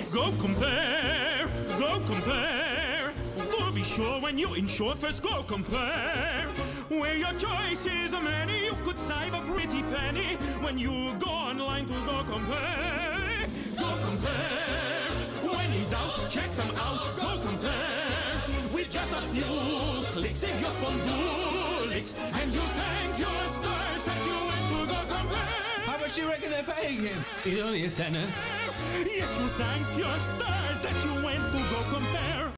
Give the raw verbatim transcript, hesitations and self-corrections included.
Go compare, go compare. Go be sure when you insure, first go compare. Where your choices are many, you could save a pretty penny when you go online to go compare. Go compare. When in doubt, check them out. Go compare. With just a few clicks, save your phone bullets, and you'll thank your stars that you went to go compare. How much do you reckon they're paying him? He's only a tenner. Yes, you'll thank your stars that you went to go compare.